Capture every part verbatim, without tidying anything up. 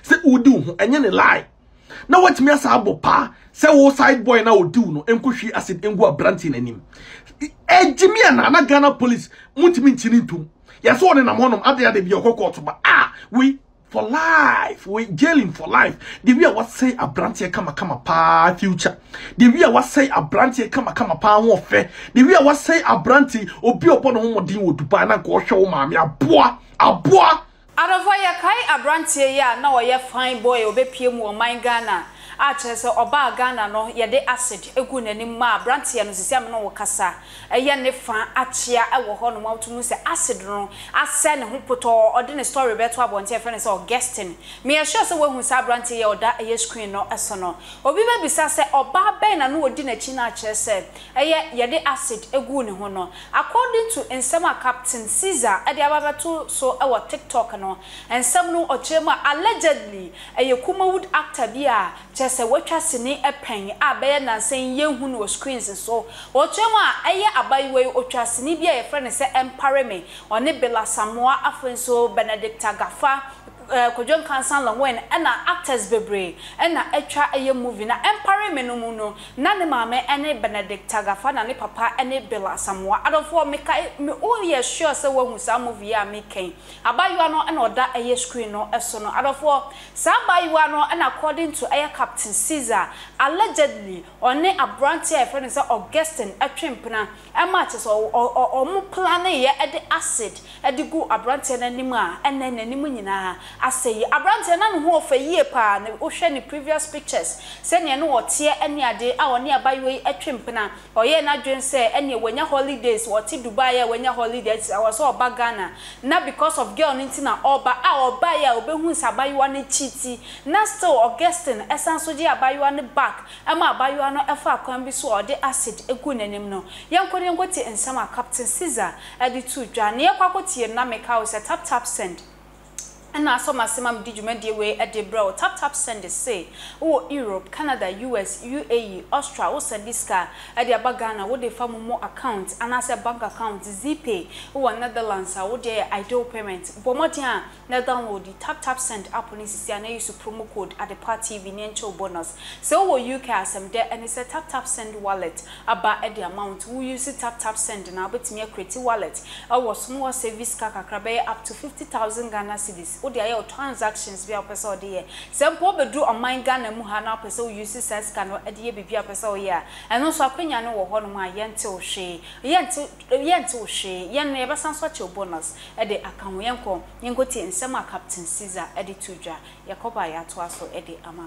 say udi ho enye ne lie na watimi asa abo pa say wo side boy na odi no enkohwi acid engu abranti nanim ejimi na na Ghana police muntimi ntini ntum yeso one na monom ade ade bi okokot ba ah we for life we jailing for life the way what say abranti kama kama pa future the way what say abranti kama kama pa ho fe the way what say abranti obi obo no ho modin wo Dubai na ko hwe wo maame aboa aboa Adova ya kai abrantie ya na oye fine boy obepie mu o man Ghana a chese oba Ghana no ye de acid egu nanim ma abrantie no sisi am no wo kasa eye ne fa achia e wo ho no mawtumu se acid no ase ne ho poto ode ne story beto abonte fe ne se guesting me sure se wo hu sa abrantie ye oda eye screen no eso no obi ba bisa se oba ben na no odi na chi na chese eye ye de acid egu ne ho no according to Nsema Captain Caesar e de ababeto so e wo TikTok no ensem no ochema allegedly eye Kumawood actor bia chese watwa sini epen abaye na sen yehu no screens so ochema eye abayiwe otwa sini bia ye friend se empare me one Bella Samoa afenso Benedict Agafa Kojon Kansan Longwen na actors bebre na etwa eye movie na empare me no mu no na ne maame ene Benedict Agafa na ne papa ene Bella Samoa adofo me kai me o ye sure se wahu sa movie ya me ken abayiwa no na oda eye screen no eso no adofo sa abayiwa no na according to eye Captain Caesar allegedly one abrantie e friend say Augustine atwempena e match so o mu plan ye e de acid e de gu abrantie nanim a ene nanim nyina asay abrantie na no ho ofa yie pa na o hwe ni previous pictures se ne no wote ene ade a woni abayiwe atwempena oye na dwen se ene wanya holidays wote Dubai ya wanya holidays awaso oba Ghana na because of girl ntina oba a oba ya obehu sabayiwa ne chiti na still Augustine esansoji abayiwa ne back ama abayiwa no efa akwan bi so ode acid egu nanim no yankori ngoti Nsema Captain Caesar edi tu dwa ne yakwakotie na meka o se tap tap send and I saw my simam digimedi way at the bro tap tap send say oh Europe, Canada, U S, U A E, Austria, oh send this car at the Ghana, what they farm more account and as a bank account Z-Pay, oh Netherlands, oh their ideal payment. Bomotia, now download the tap tap send app on this and I use a promo code at the party financial bonus. So what you can some there and it's a tap tap send wallet about at the amount who use it tap tap send and I'll bet me a creative wallet. I was more service car up to fifty thousand Ghana cedis. Odi ayo transactions via person dey sempo be do on mind Ghana mu ha na person use sense can no ade bibia person here eno so akwanya no wo ho no ma yente o hwe yente yente o hwe yen no be san so che bonus e de akan yenko yenko ti Nsema Captain Caesar e de tudwa yakoba ya to aso e de ama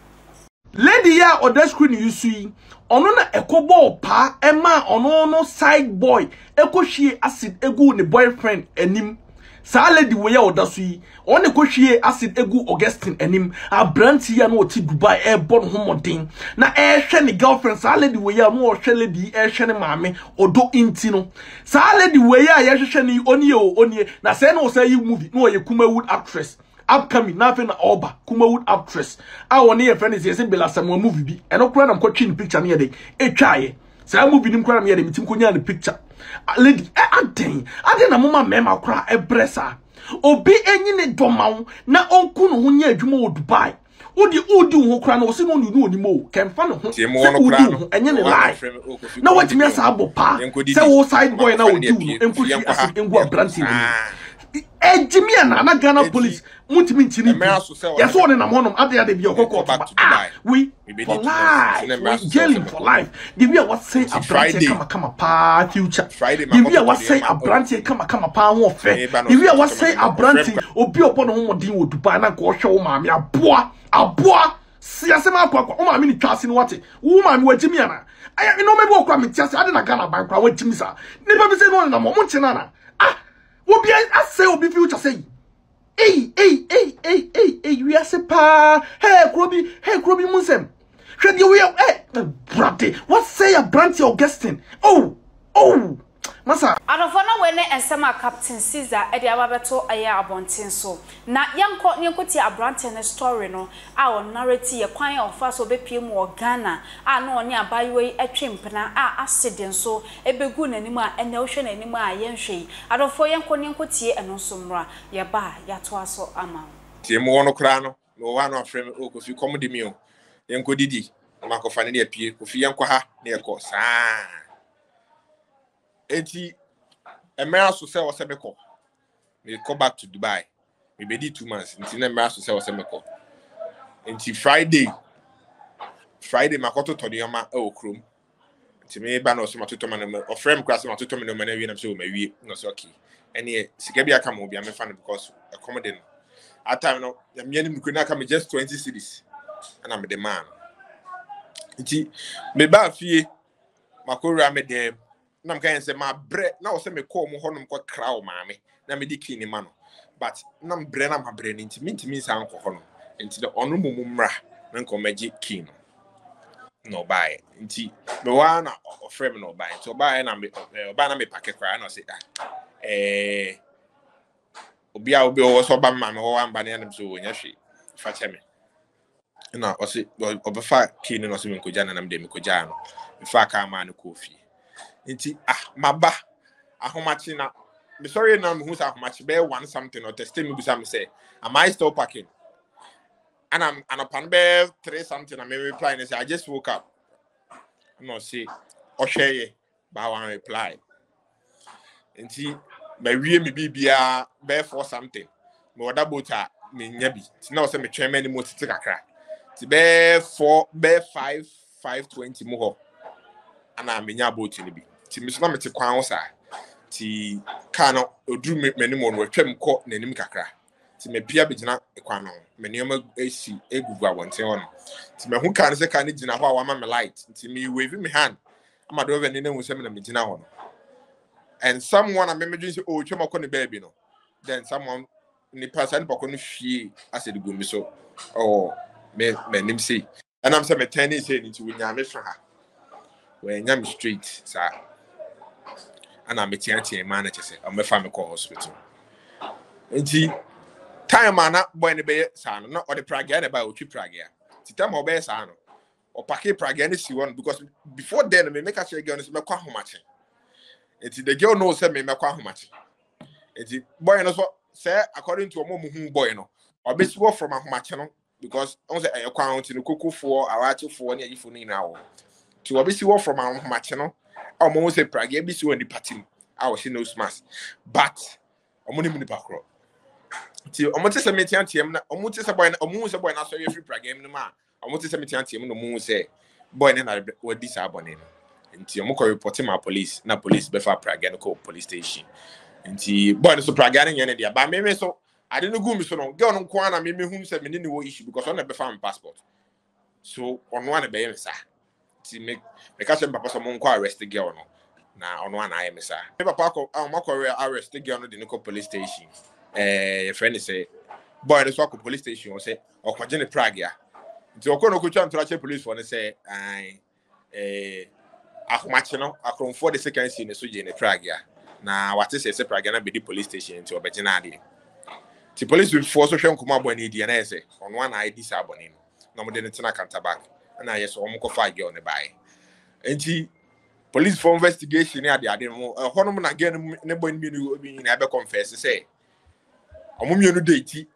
lady ya oda screen yusui ono na ekobo pa ema ono no side boy ekohwie acid egu ne boyfriend enim sa lady we ya oda so yi on e kohwie acid egu Augustine enim abranti ya no oti Dubai e bon ho modin na e hwe ne girlfriend sa lady we ya no o hwe lady e hwe ne maame odo inti no sa lady we ya ya hwe ne oni o oni na say no say you movie no ye Kumawood actress upcoming nothing oba Kumawood actress a woni ye friend say Bella Samoa movie bi e no kura na ko twin picture na ye dey e twaye sa movie nim kura na ye dey mitim konya the picture lady e aden aden na mama mema kura e bresa obi enyi ne domawo na onku no ho nya adwuma wo Dubai odi odi ho kura na o se no nu oni mo kemfa no ho se odi ho enye ne lie na watimi asa abo pa se wo side boy na odi no enkushi asem engu abranti ni ejimi na na Ghana police muntimi ntini yeso one na monom ade ade bi okokot ba we for life we jailing for life the way what say abranti kama kama pa future the way what say abranti kama kama pa ho fe the way what say abranti obi obo no ho modin wo Dubai na ko hwe wo maame aboa aboa siase ma akwa wo maame ni twase no wate wo maame wajimi ana aya no me bo kwa metiase ade na Ghana ban kwa wajimi sa nipa bi say no na mo mo nche na na ah obi ase obi future say hey hey hey hey hey hey we ase pa hey krobi hey krobi munsem hwede we eh brate what say a branch Augustine oh oh masa adofo na we ne Nsema Captain Caesar e de ababeto aya abonten so na yanko nyenkoti abrante ne story no a on narrate ye kwan ofa so bepie mu o Ghana a no oni abayiwe atwempena a accident so ebegu nanim a ene ohwe nanim a yenhwe adofo yanko nyenkotie eno so mra ye ba ya to aso ama tie mu wono kra no no one of frame oh if you come the meal yen ko didi ma ko fa ne apie ko fi yen ko ha na ye ko saa enti emra so se wo se me ko me go back to Dubai me be di two months enti na emra so se wo se me ko enti Friday Friday makoto todioma e okrom enti me ba no so matoto man o frame class matoto me no man wi na so ma wi no so okay ene sika bia ka mo bia me fa no because accommodate at time no me ni mkuna ka me just twenty cedis and I'm the man enti me ba fie makora me dem na m kan say ma bre na wo say me call mo honum ko kra o maame na me di kini ma no but na m bre na ma bre ni enti mintimi san ko honum enti the onu mumu mra na nko magi kini no buy nti me wa na ofre me no buy so buy na me oba na me pack kra na say ah eh obi a obi o so ba ma me ho wan ba na so wonya hwe fa che me na o say obefa kini no so me koja na na me de me koja no me fa ka ma no kofi nti ah maba ahomachi na me sorry na me hu sa ahomachi be one something or test me bisa me say am I still packing and I'm and upon be three something and me reply and say I just woke up no see o share ye ba one reply nti me wie me bibia be for something me oda bota me nya bi ti na o say me twen mani mo titi kakra ti be four be five five twenty mo ho ana me nya bota ni bi ti me so na me ti kwan wo sa ti ka no oduru me mani mo no twem ko nanim kakra ti me pia begina kwan no me nioma esi egugu awonten won ti me hu kan se kan gina ho a wa ma me light ti me wave me hand ama do ve ni na hu se me na me gina ho no and someone I remember say oh chema ko ni baby no then someone ni person poko no hwie ase de gumi so oh me me nim say and I'm say me ten say ni ti wo nya me so ha we nya me straight sa and I'm tian tian man che say o me fa me ko hospital enti time ana boy ne be sa no o de pragia ne ba o twi pragia ti time o be sa no o pake pragia ne si won because before then me make a share girl no me kwa homache enti the girl knows say me me kwa homache enti boy no so say according to omo hu boy no obesi wo from ahomache no because on say e kwa enti no kokofo awachefo ne ayifo no ina wo ti obesi wo from ahomache no omo say pragia bi si won di party a wo she no smash but omo ni mu ni pakro ti omo te se me tian tiam na omo te se boy na omo se boy na so ye free pragia no ma omo te se me tian tiam no mo say boy ne na wadi sa abone no nti omo ko report ma police na police be fa pragia no ko police station nti boy no so pragia no yene dia ba me me so ade no gu mi so no girl no ko na me me hu se me ni wo issue because on na be fa my passport so ono ana be yeme sa nti me me ka se papa so mo nko arrest girl no na ono ana ayeme sa me papa ko omo ko arrest girl no de no ko police station eh your friend say boy no so ko police station o say o ko je ne pragia nti o ko no ko twa ntrache police for ne say ai eh ahomache no akronfo de second scene so je ne pragia na wate say say pragia na be di police station nti obegina ade ti police will force so hwen kuma abone di na say ono ana id sa abone no na mo de ne tena counter back na yes o mo ko fa girl ne bai nti police for investigation ne ade ade mo hono mo na gen ne boy mi no obi na be confess say omo mienu date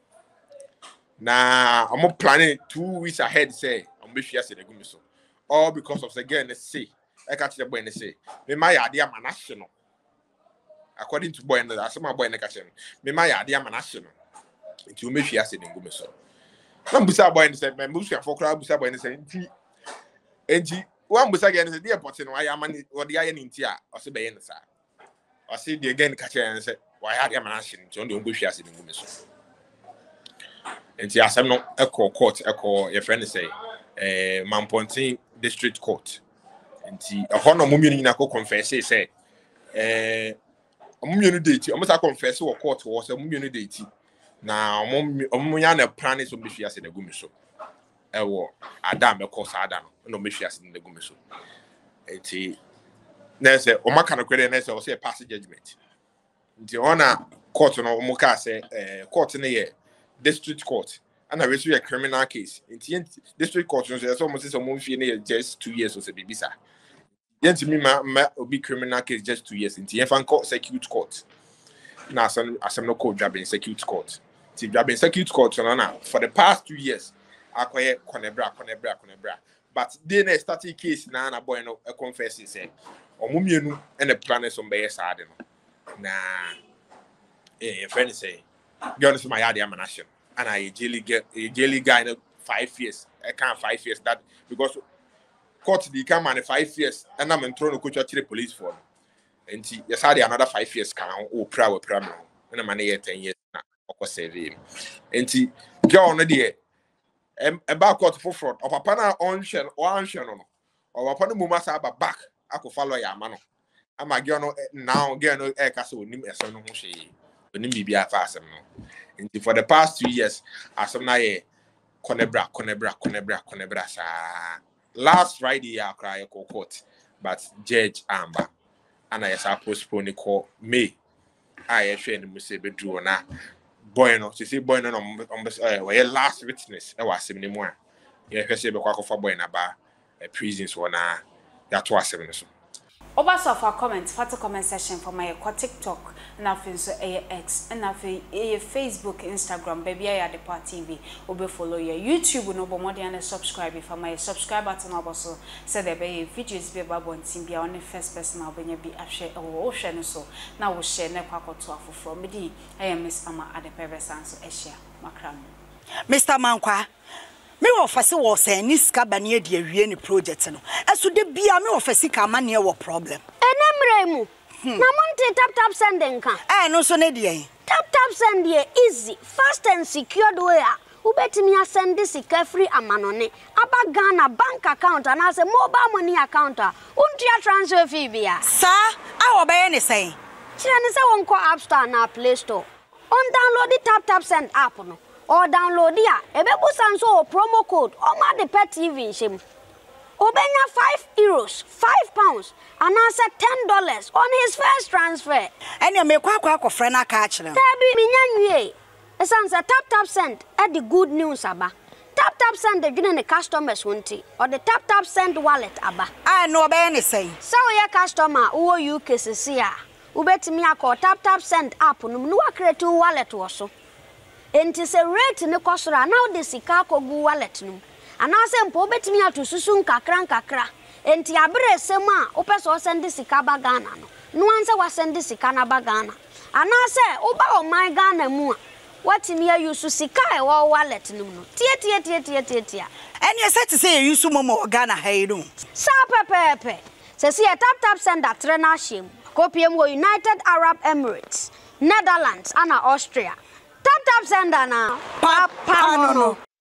na omo planning two weeks ahead say omo be hwia se na gumi so all because of the girl ne say I catch the boy ne say me ma ya ade amanahye no according to boy ne asema boy ne catch me me ma ya ade amanahye no nti o me hwia se na gumi so na mbusa boy ne say me mbusa for crowd mbusa boy ne say nti enti wan mbusa girl ne say dey port no aya mani o de aye ne nti a o se be ye ne sa o se de again catch ne say why had am asking nti on de ngo hwia se na gumi so enti asem no echo court echo your friend say eh Mampontin district court nti ehọ no mumienu nyina ko confess say eh mumienu date o must confess wo court wo say mumienu date na omo nya na plan so mehwia se na gumi so ewo adam e course adam no mehwia se na gumi so enti na say o maka no kwere na say o say pass judgment nti ona court no omo ka say eh court na ye district court and I raise a criminal case in district court so so almost say mo fie just two years or say bibisa yent me ma obi criminal case just two years in the fan court circuit court na asem asem no court job in circuit court Ti you have been circuit court na for the past two years. Akoye konebra konebra konebra. But they na start case na na boy no confess say omo mienu and the planners on be sad no. Na eh friend say you understand my idea manation. And I jelly get a jelly guy in five years. I can't five years that because court the come and five years and I'm in throwing coach the police for and yes I another five years can oh proud proud and I'm money ten years now or seven and go on the about court for fraud or papa na onchen or answer no or upon the moment I back I could follow your man. I'm a girl now get no air castle with him as no she when him be a fast no. And for the past two years, as some na konebra, konebra, konebra, konebra. Sa last Friday I cry court, but Judge Amber and I saw postpone the court May. I actually the must be do na boy no. She say boy no on on last witness. I was seventy more. Yeah, she say be kwa for boy na ba prisons wana. That was seventy so. Over so for comments, for the comment section for my TikTok, and I feel so X, and I feel Facebook, Instagram, baby I the Pòùr T V. Obe follow your YouTube, no more than subscribe. If my subscribe button also say there be videos be about one team be on the first person I'll be be share or share so. Now we share ne kwako to afo from me. I am Miss Ama at the Perverse so share makram. Mister Mankwa. Me offer was a niska banye de awie ni project no. Eso de bia me offer sika ma ne wo problem. Enemremu. Na monte tap tap sending kan. Eh no so ne de. Tap tap send ye easy, fast and secured way. Ubetimi send this sika free amanone. Aba Ghana bank account and as a mobile money account. Untia transfer fee bia. Sa, a obey ni say. Chira ni say won ko App Store na Play Store. On download the tap tap send app no. Or download ya ebebu sanso promo code o ma de pet T V shim obenya five euros five pounds and answer ten dollars on his first transfer ene me kwa kwa akofre na ka akire tabi minyanwie esanse tap tap send e the good news aba tap tap send the dwene ne customers wonti or the tap tap send wallet aba ah no obey ni say so your customer wo U K sisi a ubetimi akọ tap tap send app no no create wallet wo so. Enti se rate ne kosora now de sika kogu wallet no anase mpo betimi atosusu nkakra nkakra enti abere sem a opeso send sika ba Ghana no no anse wa send sika na ba Ghana anase oba o my Ghana mu a watimi ayusu sika e wo wallet no no tie tie tie tie tie tie eni set say yusu momo Ghana ha no sa pepepe se se tap tap send atre na hiem kopiem wo United Arab Emirates Netherlands and Austria. Tap tap sender now. Papa no no.